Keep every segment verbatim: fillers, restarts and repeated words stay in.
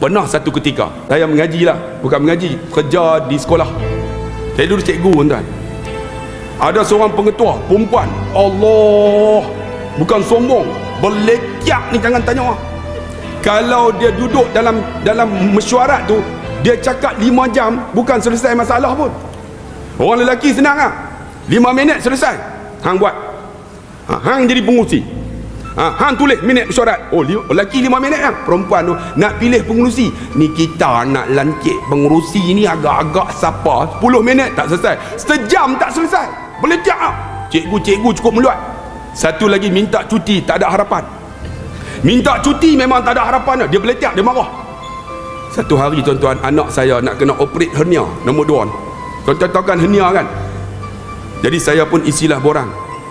Pernah satu ketika saya mengaji lah, bukan mengaji, kerja di sekolah. Saya dulu cikgu, tuan. Ada seorang pengetua perempuan, Allah, bukan sombong, berlekiak ni jangan tanya. Kalau dia duduk dalam dalam mesyuarat tu, dia cakap lima jam bukan selesai masalah pun. Orang lelaki senang ah. lima minit selesai. Hang buat. Ha, hang jadi pengurusi. Ha, hang tulis minit mesyuarat. Oh, li, lelaki lima minit lah. Perempuan tu nak pilih pengurusi. Ni kita nak lancik pengurusi ni agak-agak siapa. sepuluh minit tak selesai. Sejam tak selesai. Berlekiak lah. Cikgu-cikgu cukup meluat. Satu lagi minta cuti, tak ada harapan. Minta cuti memang tak ada harapan. Dia berlekiak, dia marah. Satu hari tuan-tuan, anak saya nak kena operate hernia nombor dua. Tuan-tuan tahu kan hernia kan? Jadi saya pun isilah borang.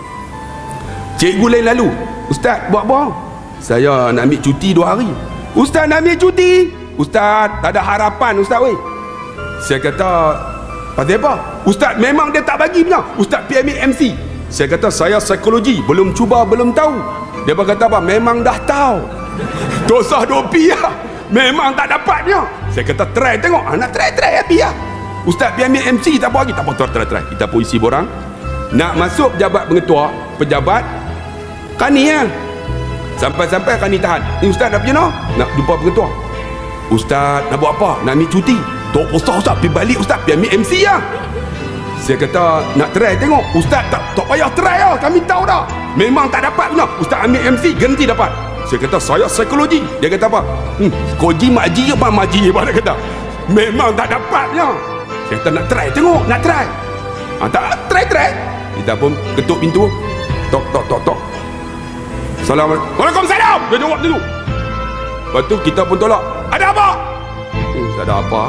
Cikgu lain lalu, Ustaz buat apa? Saya nak ambil cuti dua hari. Ustaz nak ambil cuti? Ustaz tak ada harapan Ustaz weh. Saya kata, pasal apa? Ustaz memang dia tak bagi punya. Ustaz pergi ambil M C. Saya kata, saya psikologi, belum cuba belum tahu. Dia berkata apa? Memang dah tahu. Dosa dopi lah. Memang tak dapatnya. Saya kata try tengok. Ah, nak try try happy lah. Ustaz pergi ambil M C tak apa lagi. Tak apa, try try. Kita pun isi borang. Nak masuk pejabat pengetua, pejabat Kani ya. Sampai-sampai Kani tahan. Ni Ustaz nak pergi mana? Nak jumpa pengetua. Ustaz nak buat apa? Nak ambil cuti. Tak usah Ustaz, pergi balik Ustaz, pergi ambil M C lah. Saya kata nak try tengok. Ustaz tak tak payah try lah. Kami tahu dah. Memang tak dapat pun. Ustaz ambil M C ganti dapat. Saya kata saya psikologi. Dia kata apa? Hmm, koji makji apa makji apa dia kata. Memang tak dapatnya. Saya kata nak try tengok, nak try. Ha, tak try try. Kita pun ketuk pintu. Tok tok tok tok. Assalamualaikum. Waalaikumsalam. Dia jawab dulu. Lepas tu kita pun tolak. Ada apa? Hmm, tak ada apa.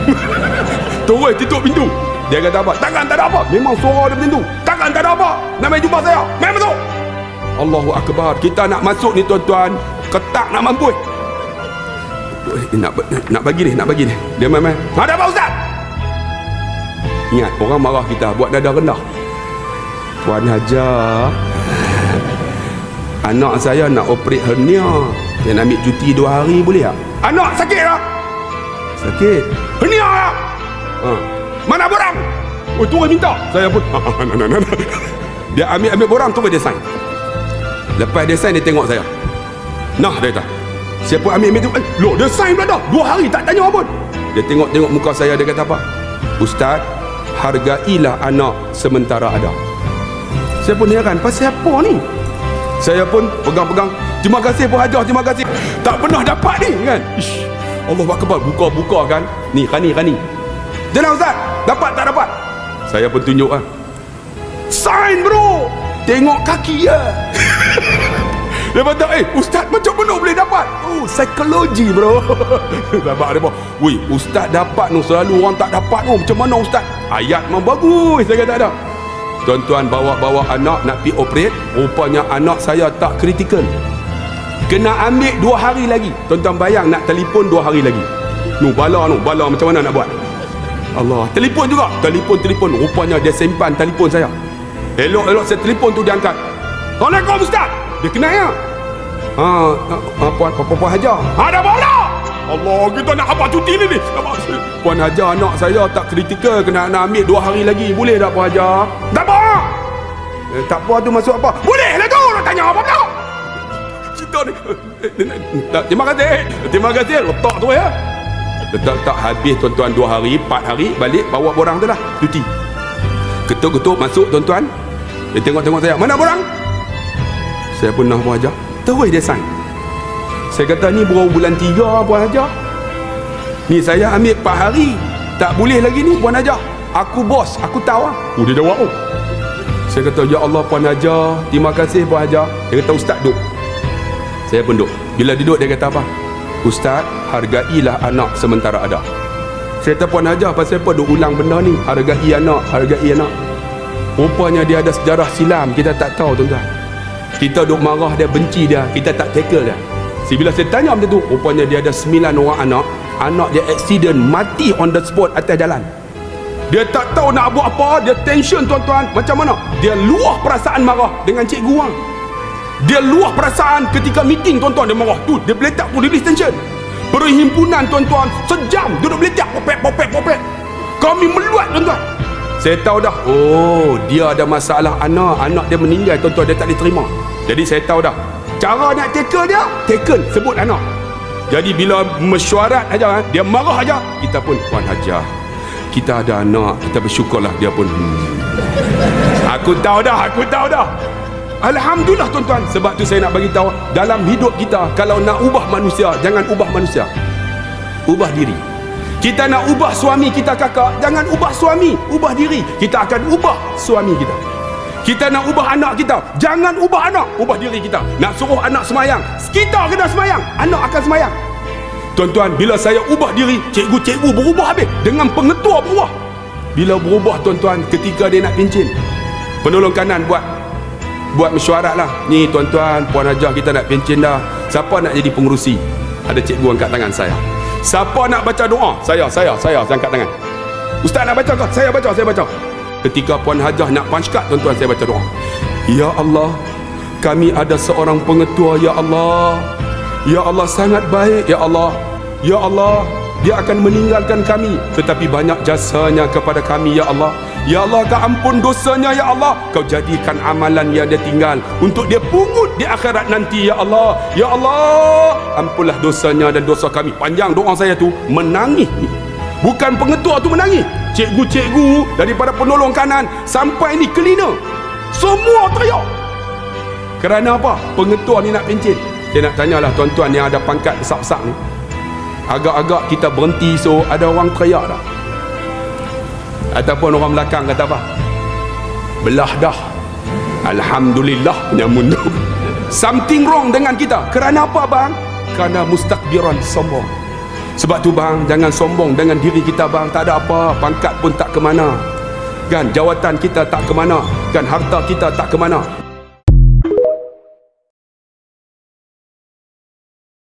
Terus tutup pintu. Dia kata apa? Takkan tak ada apa. Memang suara dia macam tu. Takkan tak ada apa. Nak main jumpa saya. Main masuk. Allahu Akbar. Kita nak masuk ni tuan-tuan. Ketak nak mampu. Nak, nak bagi ni, nak bagi ni. Dia main-main. Ada apa Ustaz? Ingat, orang marah kita. Buat dada rendah. Puan Hajar, anak saya nak operate hernia. Dia nak ambil cuti dua hari boleh tak? Anak sakit tak? Sakit. Hernia tak? Ha. Mana borang? Oh, tu orang minta. Saya pun dia ambil-ambil borang, tu dia sign. Lepas dia sign, dia tengok saya. Nah, dia kata. Saya pun ambil-ambil tu. Eh, loh, dia sign pula dah. Dua hari tak tanya apa pun. Dia tengok-tengok muka saya, dia kata apa? Ustaz, hargailah anak sementara ada. Saya pun heran, pasal apa ni? Saya pun pegang-pegang. Terima kasih Puan Hajar, terima kasih. Tak pernah dapat ni kan? Ish, Allah Akbar, buka-buka kan. Ni, Kani, Kani. Jangan Ustaz, dapat tak dapat? Saya pun tunjuk lah. Sign bro. Tengok kaki ya. Dia kata, eh Ustaz macam mana boleh dapat? Oh, psikologi bro. Sabar dia pun. Wih, Ustaz dapat tu, selalu orang tak dapat tu. Macam mana Ustaz? Ayat memang bagus. Saya kata ada. Tuan-tuan bawa-bawa anak nak pergi operate. Rupanya anak saya tak kritikal. Kena ambil dua hari lagi. Tuan-tuan bayang nak telefon dua hari lagi. Nu bala nu, bala macam mana nak buat? Allah, telefon juga. Telefon-telefon. Rupanya dia simpan telefon saya. Elok-elok saya telefon tu dia angkat. Assalamualaikum Ustaz. Dia kenal ya? Ha, Puan Puan Hajar. Ada bola. Allah, kita nak apa cuti ni ni? Puan Hajar, anak saya tak kritikal, kena nak ambil dua hari lagi. Boleh tak Puan Hajar? Tak apa. Eh, tak apa tu masuk apa? Boleh lah tu. Nak tanya apa pula? Kita ni. Terima kasih. Terima kasih. Letak tu ya. Letak-letak habis tuan-tuan dua hari, empat hari, balik bawa borang tu lah. Cuti. Ketuk-ketuk masuk tuan-tuan. Dia tengok-tengok saya. Mana borang? Saya pun nak Puan Hajar. Terus dia sign. Saya kata ni baru bulan tiga Puan Hajar. Ni saya ambil empat hari. Tak boleh lagi ni Puan Hajar. Aku bos, aku tahu lah. Oh, dia jawab oh. Saya kata ya Allah Puan Hajar, terima kasih Puan Hajar. Dia kata Ustaz duduk. Saya pun duduk. Bila duduk dia kata apa? Ustaz, hargailah anak sementara ada. Saya kata Puan Hajar, pasal apa duk ulang benda ni? Hargai anak, hargai anak. Rupanya dia ada sejarah silam, kita tak tahu tuan-tuan. Kita duk marah dia, benci dia, kita tak tackle dia. Si bila saya tanya macam tu, rupanya dia ada sembilan orang anak. Anak dia accident, mati on the spot atas jalan. Dia tak tahu nak buat apa, dia tension tuan-tuan. Macam mana? Dia luah perasaan marah dengan cikgu orang. Dia luah perasaan ketika meeting tuan-tuan, dia marah tu, dia meletak tu, release tension. perhimpunan tuan-tuan sejam duduk beletak popek popek popek. Kami meluat tuan-tuan. Saya tahu dah, oh dia ada masalah anak, anak dia meninggal tuan-tuan, dia tak diterima. Jadi saya tahu dah, cara nak tackle dia, tackle sebut anak. Jadi bila mesyuarat aja, dia marah aja, kita pun Puan Hajah, kita ada anak, kita bersyukurlah. Dia pun hmm. Aku tahu dah, aku tahu dah. Alhamdulillah tuan-tuan. Sebab tu saya nak bagi tahu, dalam hidup kita kalau nak ubah manusia, jangan ubah manusia, ubah diri. Kita nak ubah suami kita kakak, jangan ubah suami, ubah diri. Kita akan ubah suami kita. Kita nak ubah anak kita, jangan ubah anak, ubah diri kita. Nak suruh anak semayang, kita kena semayang, anak akan semayang. Tuan-tuan, bila saya ubah diri, cikgu-cikgu berubah habis, dengan pengetua berubah. Bila berubah tuan-tuan, ketika dia nak pincin, penolong kanan buat buat mesyuarat lah. Ni tuan-tuan, Puan Hajah, kita nak pincin dah. Siapa nak jadi pengurusi? Ada cikgu angkat tangan saya. Siapa nak baca doa? Saya, saya, saya, saya angkat tangan. Ustaz nak baca ke? Saya baca, saya baca. Ketika Puan Hajah nak panjkat, tuan-tuan, saya baca doa. Ya Allah, kami ada seorang pengetua, Ya Allah. Ya Allah sangat baik, Ya Allah. Ya Allah, dia akan meninggalkan kami, tetapi banyak jasanya kepada kami, Ya Allah. Ya Allah, kau ampun dosanya, Ya Allah. Kau jadikan amalan yang dia tinggal untuk dia pungut di akhirat nanti, Ya Allah. Ya Allah, ampunlah dosanya dan dosa kami. Panjang doa saya tu, menangis. Bukan pengetua tu menangis, cikgu-cikgu daripada penolong kanan sampai ni cleaner, semua teriak. Kerana apa? Pengetua ni nak pincin. Saya nak tanyalah tuan-tuan yang ada pangkat besar-besar ni, agak-agak kita berhenti, so ada orang teriak tak? Ataupun orang belakang kata apa? Belah dah, Alhamdulillah, nyamun tu. Something wrong dengan kita. Kerana apa bang? Kerana mustakbiran, sombong. Sebab tu bang, jangan sombong dengan diri kita bang. Tak ada apa, pangkat pun tak ke mana, kan? Jawatan kita tak ke mana, kan? Harta kita tak ke mana.